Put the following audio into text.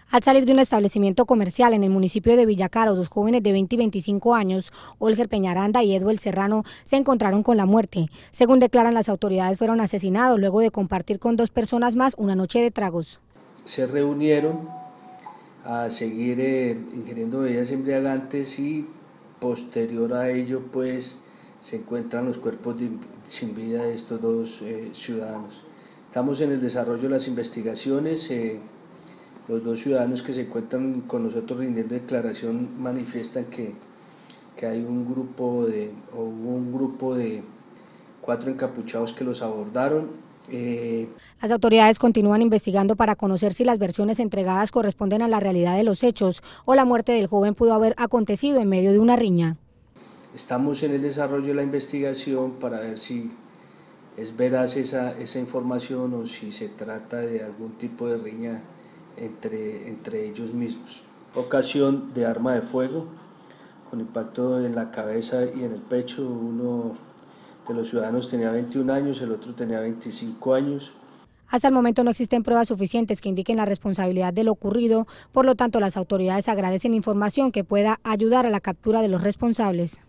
Al salir de un establecimiento comercial en el municipio de Villacaro, dos jóvenes de 20 y 25 años, Olger Peñaranda y Eduel Serrano, se encontraron con la muerte. Según declaran las autoridades, fueron asesinados luego de compartir con dos personas más una noche de tragos. Se reunieron a seguir ingiriendo bebidas embriagantes y posterior a ello pues se encuentran los cuerpos sin vida de estos dos ciudadanos. Estamos en el desarrollo de las investigaciones. Los dos ciudadanos que se encuentran con nosotros rindiendo declaración manifiestan que hubo un grupo de 4 encapuchados que los abordaron. Las autoridades continúan investigando para conocer si las versiones entregadas corresponden a la realidad de los hechos o la muerte del joven pudo haber acontecido en medio de una riña. Estamos en el desarrollo de la investigación para ver si es veraz esa información o si se trata de algún tipo de riña entre ellos mismos. Ocasión de arma de fuego con impacto en la cabeza y en el pecho. Uno de los ciudadanos tenía 21 años, el otro tenía 25 años. Hasta el momento no existen pruebas suficientes que indiquen la responsabilidad de lo ocurrido, por lo tanto las autoridades agradecen información que pueda ayudar a la captura de los responsables.